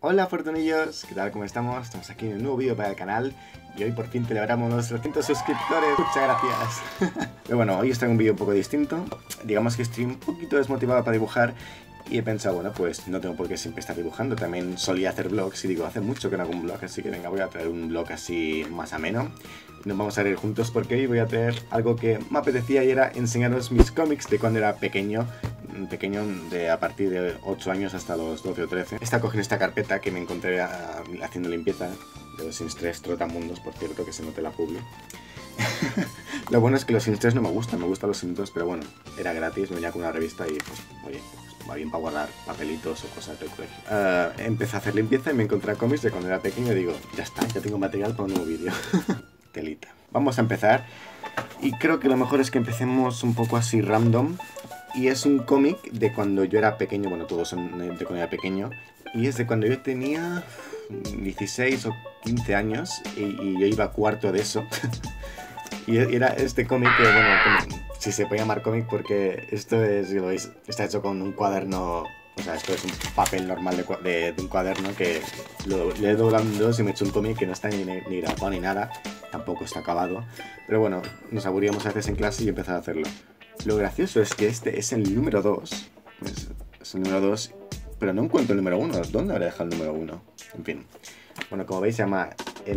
Hola Fortunillos, ¿qué tal? ¿Cómo estamos? Estamos aquí en un nuevo vídeo para el canal y hoy por fin celebramos los 300 suscriptores. Muchas gracias. Pero bueno, hoy está en un vídeo un poco distinto. Digamos que estoy un poquito desmotivado para dibujar y he pensado, bueno, pues no tengo por qué siempre estar dibujando. También solía hacer vlogs y digo, hace mucho que no hago un vlog, así que venga, voy a traer un vlog así más ameno. Nos vamos a reír juntos porque hoy voy a traer algo que me apetecía y era enseñaros mis cómics de cuando era pequeño de a partir de 8 años hasta los 12 o 13. Coge en esta carpeta que me encontré haciendo limpieza de los Sims 3 Trotamundos, por cierto, que se note la publi. Lo bueno es que los Sims 3 no me gustan los Sims 2, pero bueno, era gratis, me venía con una revista y pues, oye, pues, va bien para guardar papelitos o cosas del colegio. Empecé a hacer limpieza y me encontré cómics de cuando era pequeño y digo, ya está, ya tengo material para un nuevo vídeo. Telita. Vamos a empezar y creo que lo mejor es que empecemos un poco así random. Y es un cómic de cuando yo era pequeño, bueno, todos son de cuando era pequeño, y es de cuando yo tenía 16 o 15 años y yo iba a cuarto de eso. Y era este cómic que, bueno, si se puede llamar cómic porque esto es, si lo veis, está hecho con un cuaderno, o sea, esto es un papel normal de un cuaderno que le he doblado en dos y me he hecho un cómic que no está ni grabado ni nada, tampoco está acabado, pero bueno, nos aburríamos a veces en clase y empecé a hacerlo. Lo gracioso es que este es el número 2. Es el número 2, pero no encuentro el número 1. ¿Dónde habré dejado el número 1? En fin. Bueno, como veis se llama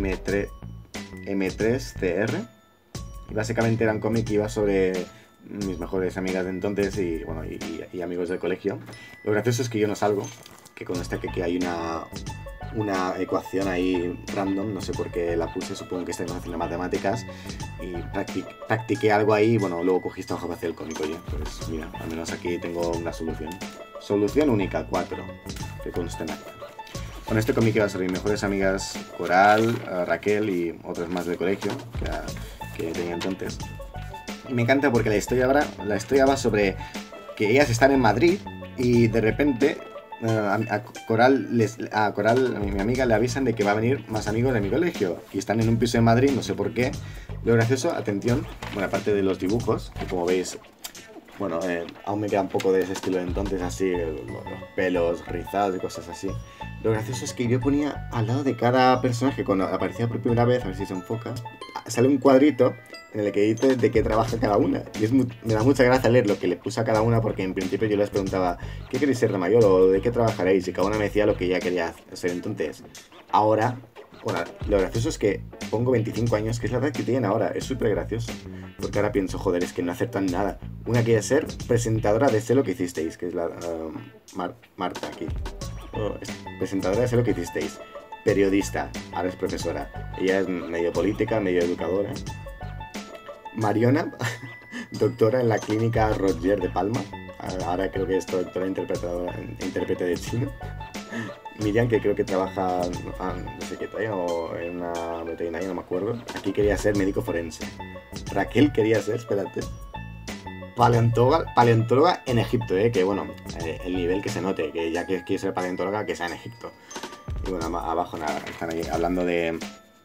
M3CR. Y básicamente era un cómic que iba sobre mis mejores amigas de entonces y, bueno, y amigos del colegio. Lo gracioso es que yo no salgo, que consta que hay una ecuación ahí random, no sé por qué la puse, supongo que está en haciendo matemáticas y practiqué algo ahí y bueno, luego cogí esta hoja para hacer el cómic, oye, pues mira, al menos aquí tengo una solución. Solución única, 4, que consta en acta. Bueno, este cómic iba sobre mis mejores amigas Coral, Raquel y otras más del colegio que tenía entonces. Y me encanta porque la historia va sobre que ellas están en Madrid y de repente a Coral, mi amiga, le avisan de que va a venir más amigos de mi colegio y están en un piso en Madrid, no sé por qué. Lo gracioso, atención, bueno, aparte de los dibujos, que como veis, bueno, aún me queda un poco de ese estilo de entonces, así, los pelos rizados y cosas así. Lo gracioso es que yo ponía al lado de cada personaje, cuando aparecía por primera vez, a ver si se enfoca, sale un cuadrito en el que dice de qué trabaja cada una. Y me da mucha gracia leer lo que le puse a cada una porque en principio yo les preguntaba ¿qué queréis ser de mayor o de qué trabajaréis? Y cada una me decía lo que ella quería hacer. Entonces, ahora, bueno, lo gracioso es que pongo 25 años, que es la edad que tienen ahora. Es súper gracioso. Porque ahora pienso, joder, es que no acertan nada. Una quiere ser presentadora de Sé lo que hicisteis, que es la Marta aquí. Presentadora de Sé lo que hicisteis. Periodista, ahora es profesora. Ella es medio política, medio educadora. Mariona, doctora en la clínica Roger de Palma. Ahora creo que es doctora intérprete de chino. Miriam, que creo que trabaja no sé qué talla, o en una veterinaria, no me acuerdo. Aquí quería ser médico forense. Raquel quería ser, espérate, paleontóloga en Egipto, que bueno, el nivel que se note, que ya que quiere ser paleontóloga, que sea en Egipto. Y bueno, abajo nada, están ahí hablando de...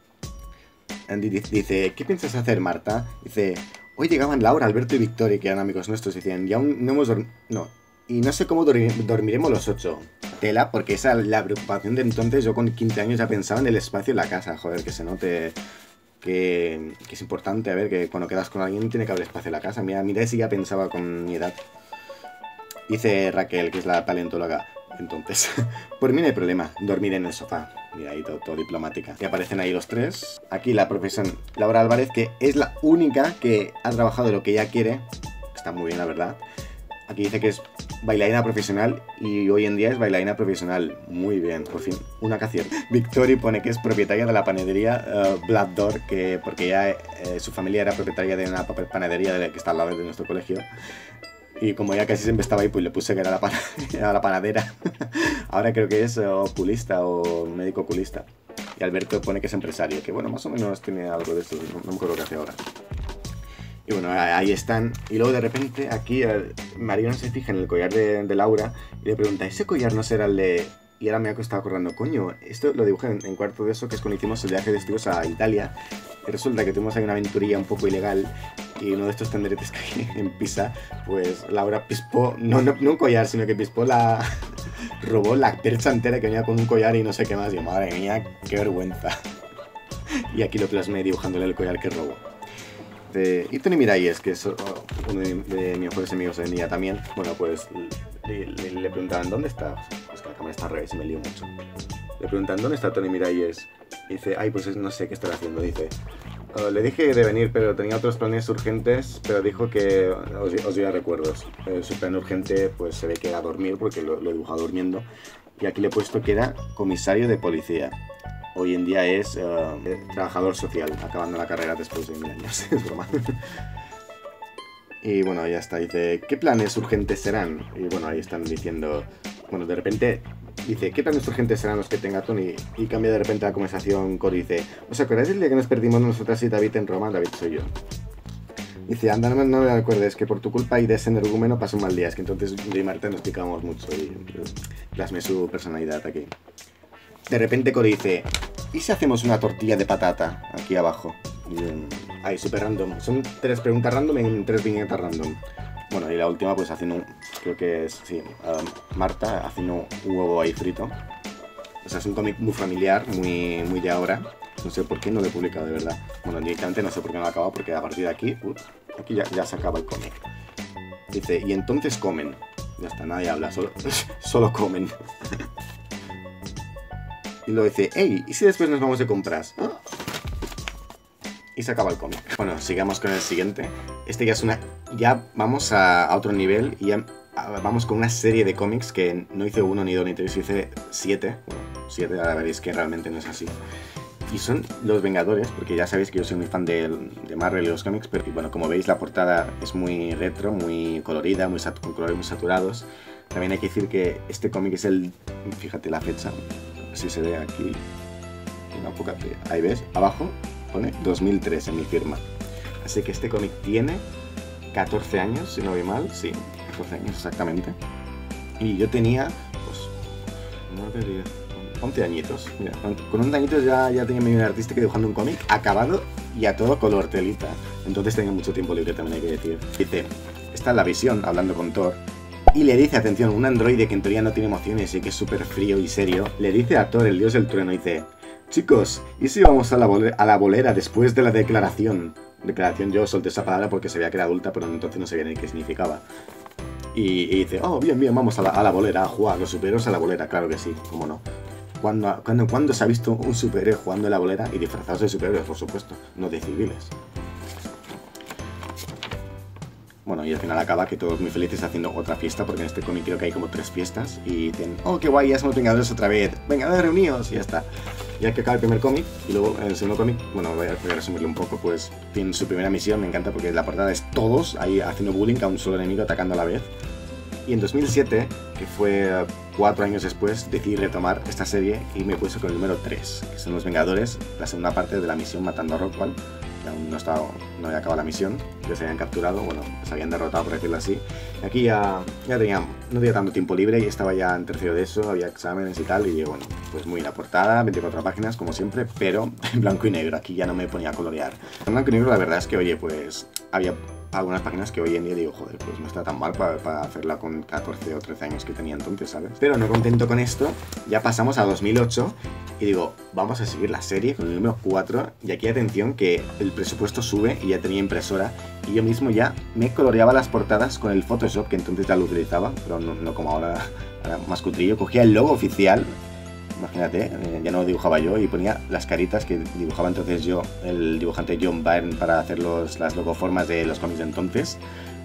Dice, ¿qué piensas hacer, Marta? Dice, hoy llegaban Laura, Alberto y Victoria, que eran amigos nuestros, y decían, y aún no hemos dormido... No, y no sé cómo dormiremos los 8. Tela, porque esa es la preocupación de entonces. Yo con 15 años ya pensaba en el espacio en la casa, joder, que se note que es importante, a ver, que cuando quedas con alguien tiene que haber espacio en la casa. Mira si ya pensaba con mi edad. Dice Raquel, que es la paleontóloga. Entonces, por mí no hay problema, dormir en el sofá. Mira, ahí todo diplomática. Y aparecen ahí los tres. Aquí la profesora Laura Álvarez, que es la única que ha trabajado de lo que ella quiere. Está muy bien, la verdad. Aquí dice que es bailarina profesional y hoy en día es bailarina profesional. Muy bien, por fin, una que acierta. Victoria pone que es propietaria de la panadería Black Door, porque ya su familia era propietaria de una panadería que está al lado de nuestro colegio. Y como ya casi siempre estaba ahí, pues le puse que era la panadera. Ahora creo que es oculista o médico oculista. Y Alberto pone que es empresario, que bueno, más o menos tiene algo de eso, no me acuerdo qué hace ahora. Y bueno, ahí están. Y luego de repente aquí Mariona se fija en el collar de Laura y le pregunta, ¿ese collar no será el de...? Y ahora me ha costado acordando, coño, esto lo dibujé en cuarto de eso, que es cuando hicimos el viaje de estudios a Italia. Y resulta que tuvimos ahí una aventurilla un poco ilegal y uno de estos tenderetes que hay en Pisa, pues Laura pispó, no un collar, sino que pispó robó la percha entera que venía con un collar y no sé qué más. Y yo, madre mía, qué vergüenza. Y aquí lo plasmé dibujándole el collar que robó. Y Tony Miralles, que es uno de mis mejores amigos hoy en día también, bueno, pues le preguntaban, ¿dónde está? Pues que la cámara está al revés y me lío mucho. Le preguntan, ¿dónde está Tony Miralles? Y dice, ay, pues no sé qué estará haciendo. Dice, le dije de venir, pero tenía otros planes urgentes, pero dijo que os diera recuerdos. Su plan urgente, pues se ve que era dormir, porque lo he dibujado durmiendo. Y aquí le he puesto que era comisario de policía. Hoy en día es trabajador social, acabando la carrera después de 1000 años. Es broma. Y bueno, ya está. Dice, ¿qué planes urgentes serán? Y bueno, ahí están diciendo... Bueno, de repente dice, ¿qué planes urgentes serán los que tenga Tony? Y cambia de repente la conversación. Cory dice, ¿os acordáis del día que nos perdimos nosotras y David en Roma? David soy yo. Dice, anda, no me recuerdes, que por tu culpa y de ese energúmeno pasó un mal día. Es que entonces yo y Marta nos picamos mucho y plasmé su personalidad aquí. De repente Cory dice, ¿y si hacemos una tortilla de patata aquí abajo? Ahí, súper random. Son 3 preguntas random en 3 viñetas random. Bueno, y la última pues haciendo creo que es, sí, Marta haciendo un huevo ahí frito. O sea, es un cómic muy familiar, muy de ahora. No sé por qué no lo he publicado, de verdad. Bueno, directamente no sé por qué no lo he acabado, porque a partir de aquí, aquí ya se acaba el cómic. Dice, y entonces comen. Ya está, nadie habla, solo comen. Y luego dice, hey, ¿y si después nos vamos de compras? ¿Ah? Y se acaba el cómic. Bueno, sigamos con el siguiente. Este ya es ya vamos a otro nivel y ya vamos con una serie de cómics que no hice 1, ni 2, ni 3, hice 7. Bueno, 7, ahora veréis que realmente no es así. Y son Los Vengadores, porque ya sabéis que yo soy muy fan de Marvel y los cómics, pero bueno, como veis la portada es muy retro, muy colorida, con colores muy saturados. También hay que decir que este cómic es fíjate la fecha, si se ve aquí, ahí ves, abajo pone 2003 en mi firma. Así que este cómic tiene 14 años, si no voy mal, sí, 14 años exactamente. Y yo tenía, pues, 11 añitos. Mira, con 11 añitos ya tenía mi artística dibujando un cómic acabado y a todo color telita. Entonces tenía mucho tiempo libre, también hay que decir. Dice, está en la visión, hablando con Thor, y le dice, atención, un androide que en teoría no tiene emociones y que es súper frío y serio, le dice a Thor, el dios del trueno, dice, chicos, ¿y si vamos a la bolera después de la declaración? Declaración, yo solté esa palabra porque sabía que era adulta, pero entonces no sabía ni qué significaba. Y dice, oh, bien, vamos a la bolera, a jugar, los superhéroes a la bolera, claro que sí, cómo no. ¿Cuándo se ha visto un superhéroe jugando en la bolera y disfrazados de superhéroes, por supuesto, no de civiles? Bueno, y al final acaba que todos muy felices haciendo otra fiesta, porque en este cómic creo que hay como 3 fiestas, y dicen, oh, qué guay, ya somos Vengadores otra vez, Vengadores reunidos, y ya está. Ya que acaba el primer cómic, y luego en el segundo cómic, bueno, voy a resumirlo un poco, pues tiene su primera misión, me encanta porque la portada es todos ahí haciendo bullying a un solo enemigo atacando a la vez. Y en 2007, que fue 4 años después, decidí retomar esta serie y me puse con el número 3, que son Los Vengadores, la segunda parte de la misión matando a Rockwell. Que aún no había acabado la misión, que se habían capturado, bueno, se habían derrotado, por decirlo así. Y aquí no tenía tanto tiempo libre y estaba ya en tercero de eso, había exámenes y tal, y bueno, pues muy la portada, 24 páginas como siempre, pero en blanco y negro, aquí ya no me ponía a colorear. En blanco y negro la verdad es que, oye, pues había algunas páginas que hoy en día digo, joder, pues no está tan mal para hacerla con 14 o 13 años que tenía entonces, ¿sabes? Pero no contento con esto, ya pasamos a 2008 y digo, vamos a seguir la serie con el número 4 y aquí atención que el presupuesto sube y ya tenía impresora y yo mismo ya me coloreaba las portadas con el Photoshop, que entonces ya lo utilizaba, pero no como ahora más cutrillo. Cogía el logo oficial, imagínate, ya no lo dibujaba yo y ponía las caritas que dibujaba entonces yo, el dibujante John Byrne, para hacer las logoformas de los cómics de entonces.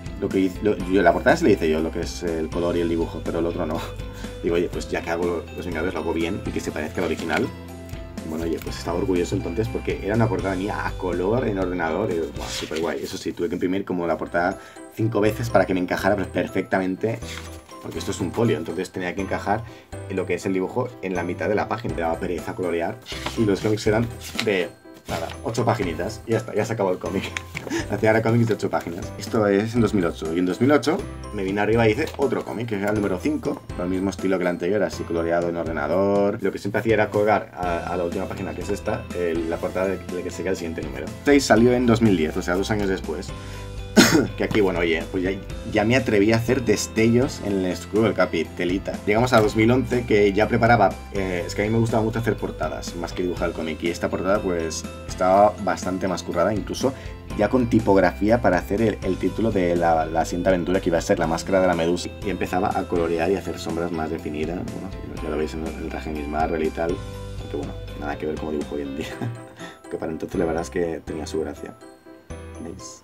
La portada se le hice yo, lo que es el color y el dibujo, pero el otro no. Digo, oye, pues ya que hago Los Vengadores lo hago bien y que se parezca al original. Bueno, oye, pues estaba orgulloso entonces porque era una portada mía a color en ordenador y wow, súper guay. Eso sí, tuve que imprimir como la portada 5 veces para que me encajara perfectamente, porque esto es un folio, entonces tenía que encajar en lo que es el dibujo en la mitad de la página. Me daba pereza colorear y los cómics eran de, nada, 8 paginitas y ya está, ya se acabó el cómic. Hacía ahora cómics de 8 páginas. Esto es en 2008 y en 2008 me vine arriba y hice otro cómic, que era el número 5, con el mismo estilo que el anterior, así coloreado en ordenador. Lo que siempre hacía era colgar a la última página, que es esta, la portada de que sería el siguiente número. 6 salió en 2010, o sea, 2 años después. que aquí, bueno, oye, pues ya me atreví a hacer destellos en el escudo del Capi, telita. Llegamos a 2011 que ya preparaba, es que a mí me gustaba mucho hacer portadas, más que dibujar el cómic, y esta portada pues estaba bastante más currada, incluso ya con tipografía para hacer el título de la siguiente aventura, que iba a ser la máscara de la Medusa, y empezaba a colorear y hacer sombras más definidas, bueno, ya lo veis en el traje de Miss Marvel y tal, aunque bueno, nada que ver como dibujo hoy en día, que para entonces la verdad es que tenía su gracia. ¿Veis?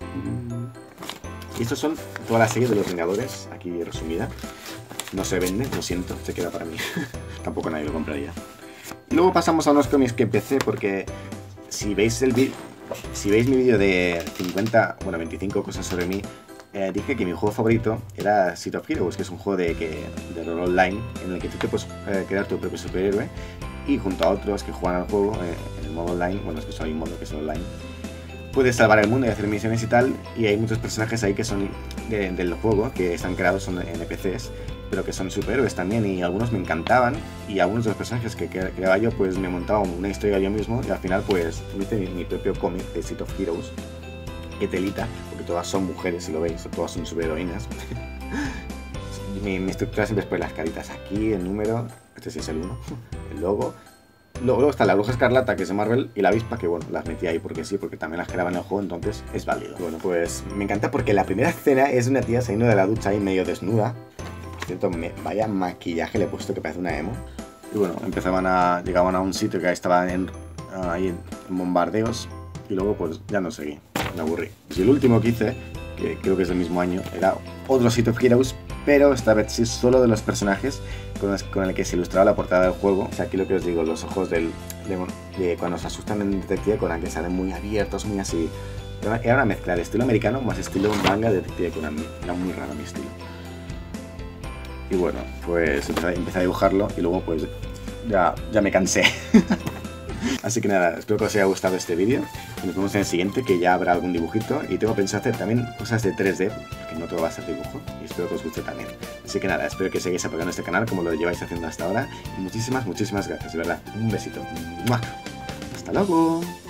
Y estos son toda la serie de los Vengadores, aquí resumida. No se vende, lo siento, se queda para mí. Tampoco nadie lo compraría. Y luego pasamos a unos cómics que empecé porque si veis mi vídeo de 25 cosas sobre mí, dije que mi juego favorito era City of Heroes, que es un juego de rol online en el que tú te puedes crear tu propio superhéroe y junto a otros que juegan al juego en el modo online, bueno, es que solo hay un modo que es online, puedes salvar el mundo y hacer misiones y tal, y hay muchos personajes ahí que son del juego, que están creados, son NPCs, pero que son superhéroes también, y algunos me encantaban, y algunos de los personajes que creaba yo, pues me montaba una historia yo mismo, y al final pues hice mi propio cómic de City of Heroes, que telita, porque todas son mujeres, si lo veis, todas son superheroínas. mi estructura siempre es poner las caritas aquí, el número, este sí es el 1, el logo. Luego está la Bruja Escarlata, que es de Marvel, y la Avispa, que bueno, las metí ahí porque sí, porque también las creaba en el juego, entonces es válido. Bueno, pues me encanta porque la primera escena es una tía saliendo de la ducha ahí medio desnuda. Por cierto, vaya maquillaje le he puesto que parece una emo. Y bueno, llegaban a un sitio que estaba ahí en bombardeos, y luego pues ya no seguí, me aburrí. Y el último que hice, que creo que es del mismo año, era otro City of Heroes, pero esta vez sí solo de los personajes con el que se ilustraba la portada del juego. O sea, aquí lo que os digo, los ojos de cuando se asustan en Detective Conan, que salen muy abiertos, muy así. Era una mezcla de estilo americano más estilo manga de Detective Conan. Era muy raro mi estilo. Y bueno, pues empecé a dibujarlo y luego pues ya me cansé. Así que nada, espero que os haya gustado este vídeo y nos vemos en el siguiente, que ya habrá algún dibujito, y tengo pensado hacer también cosas de 3D, porque no todo va a ser dibujo, y espero que os guste también. Así que nada, espero que sigáis apoyando este canal como lo lleváis haciendo hasta ahora, y muchísimas gracias, de verdad. Un besito. ¡Mua! ¡Hasta luego!